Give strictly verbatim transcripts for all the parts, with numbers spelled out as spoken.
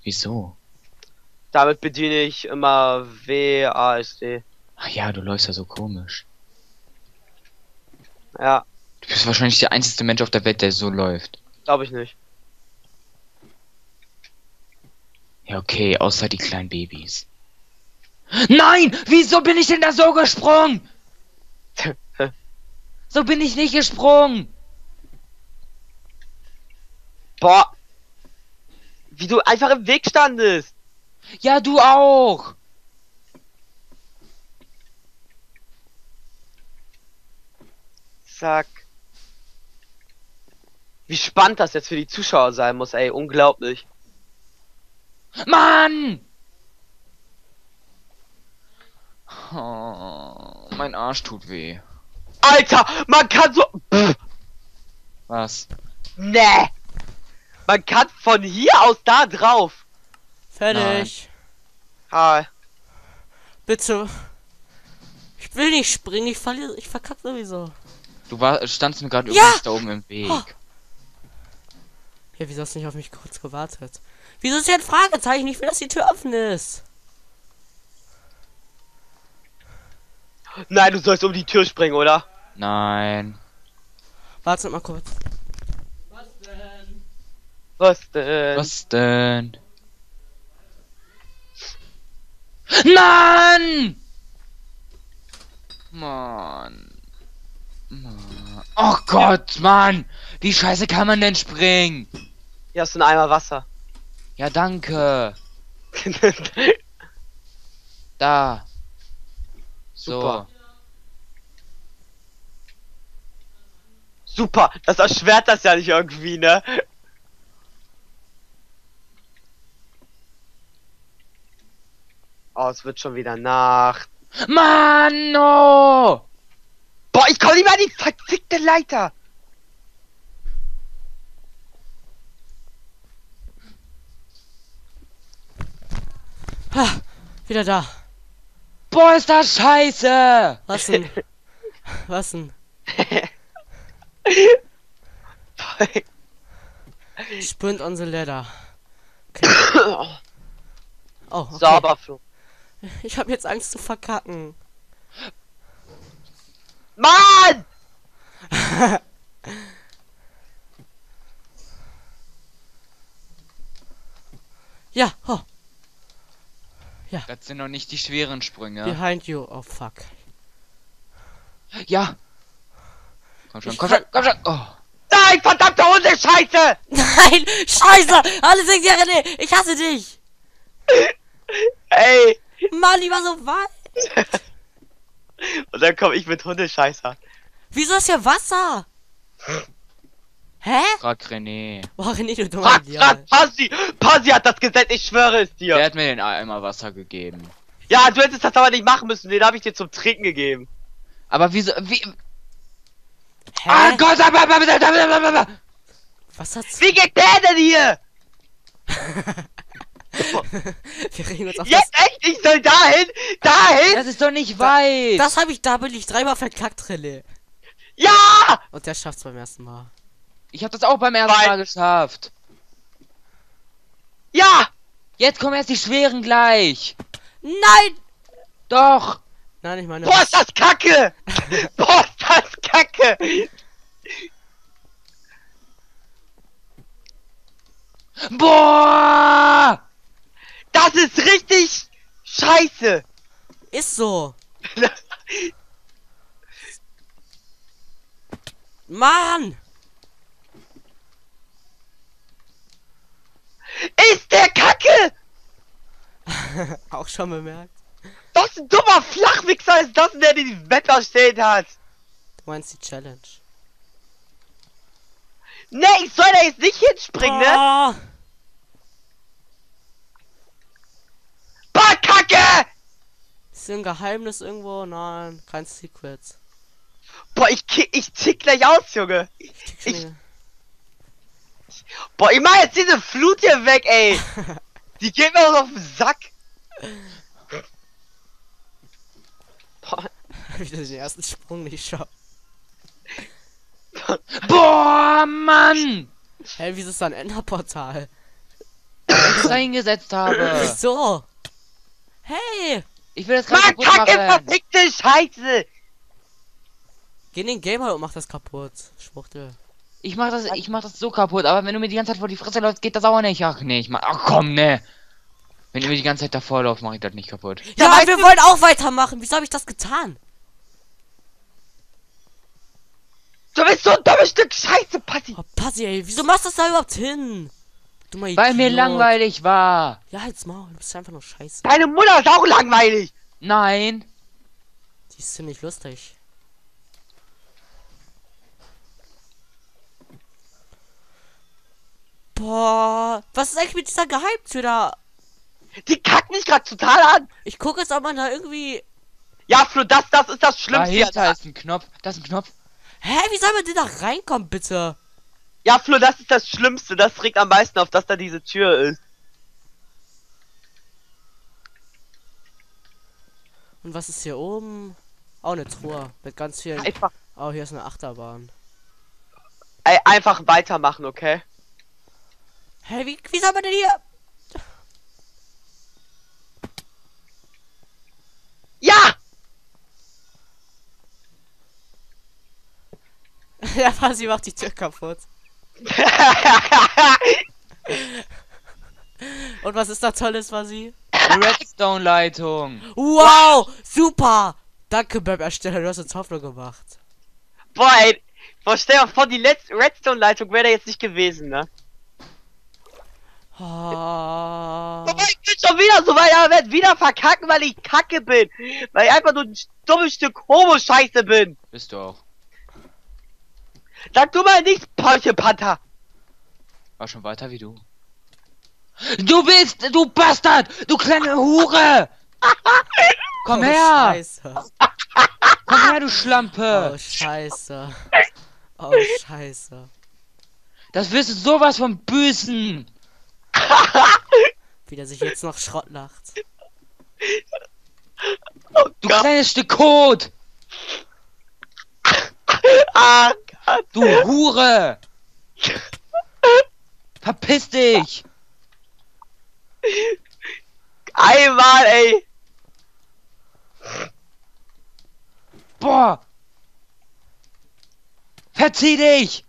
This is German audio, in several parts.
Wieso? Damit bediene ich immer W A S D. Ach ja, du läufst ja so komisch. Ja, Du bist wahrscheinlich der einzige Mensch auf der Welt, der so läuft. glaube ich nicht. Ja, okay, außer die kleinen Babys. Nein! Wieso bin ich denn da so gesprungen? So bin ich nicht gesprungen! Boah! Wie du einfach im Weg standest! Ja, du auch! Zack. Wie spannend das jetzt für die Zuschauer sein muss, ey, unglaublich. Mann! Oh, mein Arsch tut weh. Alter, man kann so... Pff, Was? nee! Man kann von hier aus da drauf. Fertig. Hi. Bitte. Ich will nicht springen, ich verliere, ich verkack sowieso. Du war, standst mir gerade Ja! übrigens da oben im Weg. Oh. Ja, wieso hast du nicht auf mich kurz gewartet? Wieso ist hier ein Fragezeichen? Ich will, dass die Tür offen ist. Nein, du sollst um die Tür springen, oder? Nein. Warte mal kurz. Was denn? Was denn? Was denn? Mann! Mann. Mann. Oh Gott, Mann! Wie scheiße kann man denn springen? Hier hast du einen Eimer Wasser. Ja, danke. Da. So. Super. Super, das erschwert das ja nicht irgendwie, ne? Oh, es wird schon wieder Nacht. Mann, no! Boah, ich komm nicht mehr an die verzickte Leiter. Ha, wieder da. Boah, ist das scheiße! Was denn? Was denn? Sprint on the ladder. Okay. Oh, okay. Sauber, Flo. Ich habe jetzt Angst zu verkacken. Mann! Ja, oh. Das sind noch nicht die schweren Sprünge. Behind you. Oh fuck. Ja. Komm schon, Ich komm kann- schon, komm schon. Oh. Nein, verdammte Hundescheiße! Nein! Scheiße! Alle sind ja René! Ich hasse dich! Ey! Mann, ich war so weit! Und dann komm ich mit Hundescheißer. Wieso ist hier Wasser? Hä? Frag René. Boah, René, du dummer Frag, Idiot. frag, Pasi! Pasi hat das Gesetz, ich schwöre es dir. Der hat mir den Eimer Wasser gegeben. Ja, du hättest das aber nicht machen müssen, den habe ich dir zum Trinken gegeben. Aber wieso, wie... Hä? Ah Gott! Was hat's? Wie geht der denn hier? Wir regen uns auf Jetzt echt? Ich soll dahin? Dahin? Das ist doch nicht weit! das. Das habe ich, da bin ich dreimal verkackt, René. Ja! Und der schafft's beim ersten Mal. Ich hab das auch beim ersten Nein. Mal geschafft. Ja! Jetzt kommen erst die schweren gleich. Nein! Doch. Nein, ich meine. Boah, ist das kacke! Boah, ist das kacke! Boah! Das ist richtig scheiße! Ist so. Mann! Ist der kacke! Auch schon bemerkt. Was ein dummer Flachwichser ist das denn, der die Map erstellt hat? Du meinst die Challenge. Ne, ich soll da jetzt nicht hinspringen, ne? Ah, Boah, kacke! ist hier ein Geheimnis irgendwo? Nein, kein Secrets. Boah, ich, ki- ich tick gleich aus, Junge. Ich krieg schon Ich- wieder- Boah, ich mach jetzt diese Flut hier weg, ey. Die geht mir auch auf den Sack. Boah, wieder den ersten Sprung nicht schafft. Boah, Mann! Hä, wieso ist da ein Enderportal? extra hingesetzt habe. Wieso? Hey! Ich will das gerade Mann, kaputt kacke, machen. verfickte Scheiße! Geh in den Gamer und mach das kaputt. Schwuchtel. Ich mach das, ich mach das so kaputt, aber wenn du mir die ganze Zeit vor die Fresse läufst, geht das auch nicht. Ach nee, ich mach. Ach komm, ne. Wenn du mir die ganze Zeit davor läufst, mach ich das nicht kaputt. Ja, Ja, weißt wir du- wollen auch weitermachen. Wieso habe ich das getan? Du bist so ein dummes Stück Scheiße, Patti! Oh, Passi, ey. Wieso machst du das da überhaupt hin? Dummer Idiot. Weil mir langweilig war. Ja, halt's Maul. Du bist einfach nur scheiße. Deine Mutter ist auch langweilig! Nein. Die ist ziemlich lustig. Boah, was ist eigentlich mit dieser Geheimtür da? Die kackt mich gerade total an! Ich gucke jetzt, ob man da irgendwie... Ja, Flo, das, das ist das Schlimmste. Dahinter ist ein Knopf. Das ist ein Knopf. Hä, wie soll man denn da reinkommen, bitte? Ja, Flo, das ist das Schlimmste. Das regt am meisten auf, dass da diese Tür ist. Und was ist hier oben? Auch eine Truhe mit ganz vielen... Einfach, Oh, hier ist eine Achterbahn. ey, einfach weitermachen, okay? Hä, wie, wie soll man denn hier... Ja! Ja, Passi macht die Tür kaputt. Und was ist da Tolles, Passi? Redstone-Leitung. Wow, super! Danke beim Ersteller, du hast uns Hoffnung gemacht. Boah, ey. Boah, stell dir vor, die letzte Redstone-Leitung wäre da jetzt nicht gewesen, ne? Oh. Boah, ich bin schon wieder so weit, aber werd wieder verkacken, weil ich kacke bin. Weil ich einfach nur ein dummes Stück Homo-Scheiße bin. Bist du auch. Sag du mal nichts, Polche Panther. War schon weiter wie du. Du bist, du Bastard! Du kleine Hure! Komm Oh, her! Scheiße. Komm her, du Schlampe! Oh, scheiße. Oh, scheiße. Das wirst du sowas von büßen! Wie der sich jetzt noch Schrott lacht. Du kleines Stück Kot! Ah, Gott. Du Hure! Verpiss dich! Einmal, ey. Boah! Verzieh dich!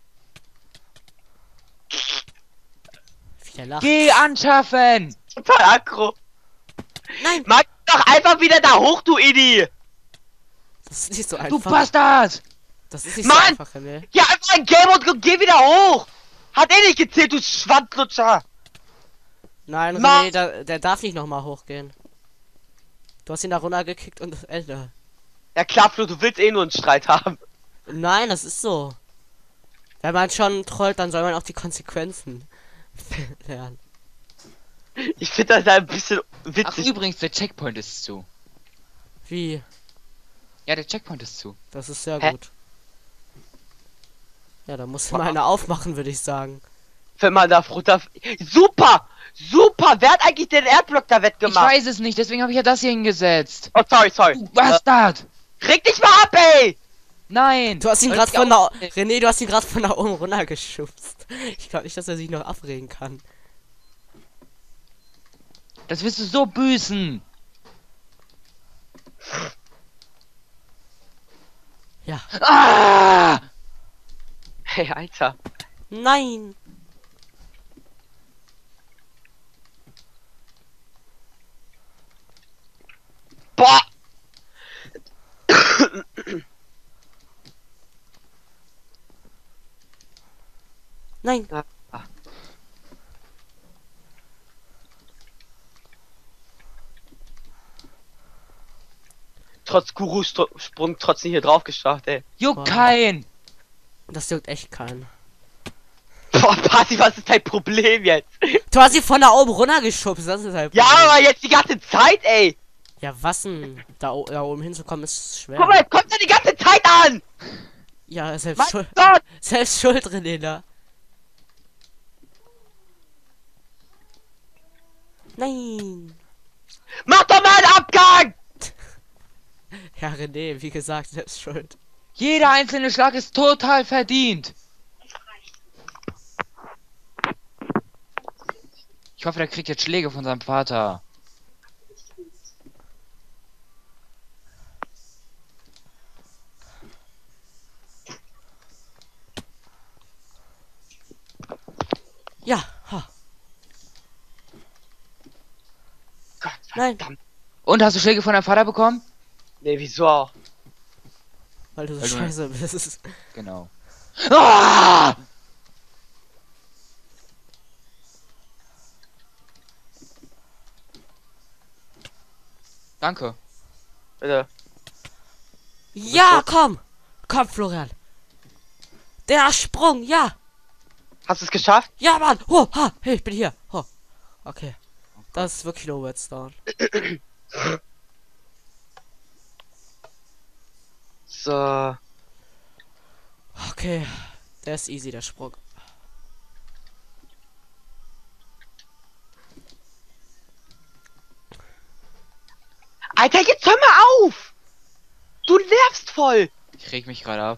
Wie der lacht. Geh anschaffen! Total aggro. Nein, Mach doch einfach wieder da hoch, du Idi. das ist nicht so Du einfach. Bastard! Das ist nicht so Mann! einfach, René. Ja, einfach ein Game und geh wieder hoch. Hat eh nicht gezählt, du Schwanzlutscher. Nein, Ma- René, der, der darf nicht nochmal hochgehen. Du hast ihn da runtergekickt und das Ende. Ja klar, Flo, du willst eh nur einen Streit haben. Nein, das ist so. Wenn man schon trollt, dann soll man auch die Konsequenzen lernen. Ich finde das ein bisschen Ach witzig. übrigens, der Checkpoint ist zu. Wie? Ja, der Checkpoint ist zu. Das ist sehr Hä? gut. Ja, da muss mal einer aufmachen, würde ich sagen. Wenn man da runter... Super! Super! Wer hat eigentlich den Erdblock da Ich wettgemacht? weiß es nicht, deswegen habe ich ja das hier hingesetzt. Oh, sorry, sorry. Du Bastard! Äh, reg dich mal ab, ey! Nein! Du hast ihn Soll gerade ich von da... auch- René, du hast ihn gerade von da oben runtergeschubst. Ich glaube nicht, dass er sich noch abregen kann. Das wirst du so büßen! Ja. Ah! Hey, Alter. Nein! Boah! Nein! Ah. Trotz Guru-Sprung trotzdem hier drauf geschafft, ey. Juckt Wow. kein! Das juckt echt keinen. Boah, Party, was ist dein Problem jetzt? Du hast ihn von da oben runtergeschubst, das ist halt... Ja, aber jetzt die ganze Zeit, ey! Ja, was denn? Da, o- da oben hinzukommen ist schwer. Guck mal, jetzt kommt er die ganze Zeit an! Ja, selbst Mein schuld. Gott! Selbst schuld, René, da. Nein! Mach doch mal einen Abgang! Ja, René, wie gesagt, selbst schuld. Jeder einzelne Schlag ist total verdient! Ich hoffe, der kriegt jetzt Schläge von seinem Vater. Ja, ha. Gott Nein. verdammt. Und hast du Schläge von deinem Vater bekommen? Nee, wieso auch? Weil du so Weil du- scheiße bist. Genau. Ah! Danke. Bitte. Ja, komm! Komm, Florian! Der Sprung, ja! Hast du es geschafft? Ja, Mann! Oh, ha! Hey, ich bin hier! Oh. Okay. Das ist wirklich no Redstone. So. Okay. Der ist easy, der Sprung. Alter, jetzt hör mal auf! Du nervst voll! Ich reg mich gerade ab.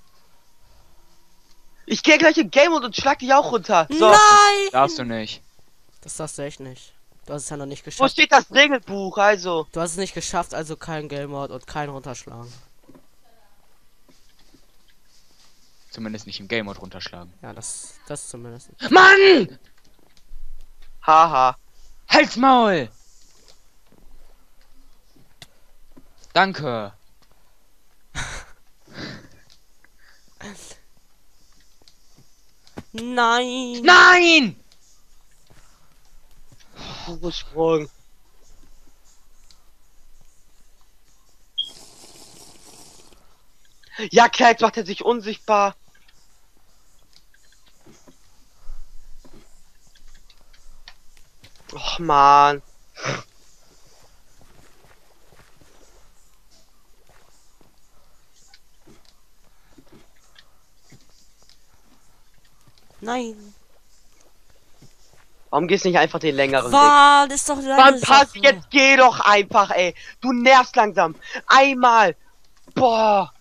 Ich gehe gleich in Game Mode und schlag dich auch runter. So. Nein! Darfst du nicht. Das darfst du echt nicht. Du hast es ja noch nicht Wo geschafft. steht das Regelbuch? Also. Du hast es nicht geschafft, also kein Game Mode und kein Runterschlagen. Zumindest nicht im Game Mode runterschlagen. Ja, das, das zumindest. Mann! Haha. Halt's Maul! Danke. Nein! Nein! Sprung. Ja, klar, jetzt macht er sich unsichtbar. Och, man. Nein! Warum gehst du nicht einfach den längeren Weg? Mann, ist doch deine Mann, pass, Sache. jetzt geh doch einfach, ey. Du nervst langsam. Einmal. Boah.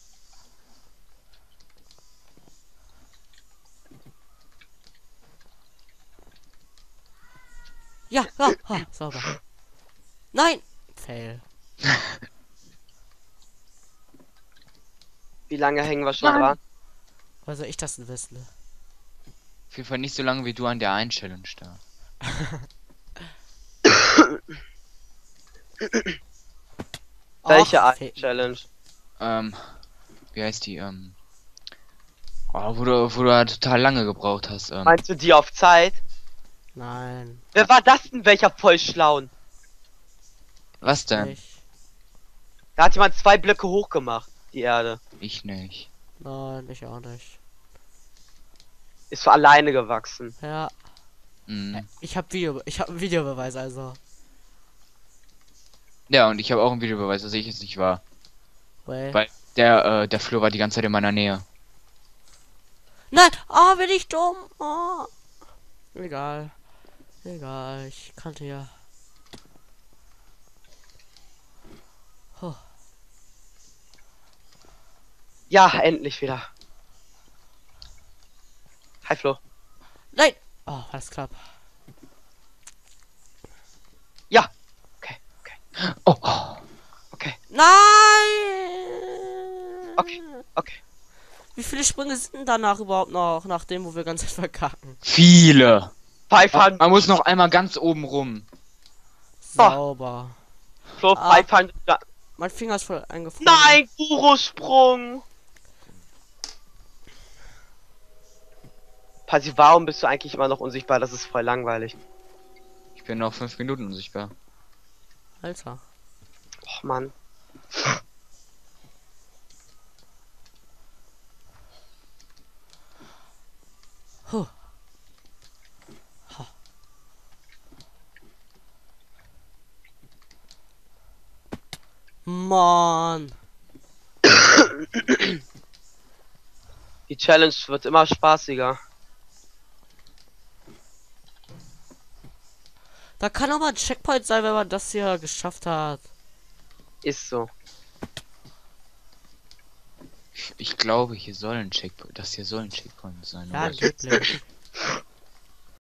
Ja, ja, ha, sauber. Nein! Fail. Wie lange hängen wir schon Mann. dran? Woher soll ich das denn wissen? Auf jeden Fall nicht so lange wie du an der einen Challenge da. Welche Ach, Art Fe- Challenge? Ähm, wie heißt die? Ähm, oh, wo du, wo du halt total lange gebraucht hast. Ähm, Meinst du die auf Zeit? Nein. Wer war das denn, welcher Vollschlauen? was denn? Nicht. Da hat jemand zwei Blöcke hochgemacht, die Erde. Ich nicht. Nein, ich auch nicht. Ist für alleine gewachsen. Ja, Mhm. ich hab Video, ich hab einen Videobeweis, also. Ja, und ich habe auch einen Videobeweis, dass ich es nicht war. Well. Weil der, äh, der Flur war die ganze Zeit in meiner Nähe. Nein! Oh, bin ich dumm! Oh. Egal. Egal, ich kannte ja. Oh. Ja, endlich wieder. Hi Flo. Nein! Oh, alles klar. Ja. Okay, okay, Oh, oh. okay, Nein! okay, okay. Wie viele Sprünge sind denn danach überhaupt noch, nachdem wo wir ganz verkacken? Viele. fünfhundert. Man muss noch einmal ganz oben rum. Sauber. Flo, Ah. fünfhundert. Ja. Mein Finger ist voll eingefroren. Nein, Guru-Sprung. Pasi, warum bist du eigentlich immer noch unsichtbar? Das ist voll langweilig. Ich bin noch fünf Minuten unsichtbar. Alter. Och, Mann. Huh. Ha. Mann. Die Challenge wird immer spaßiger. Da kann aber ein Checkpoint sein, wenn man das hier geschafft hat. Ist so. Ich, ich glaube, hier soll ein Checkpoint. Das hier soll ein Checkpoint sein. Ja, oder? angeblich.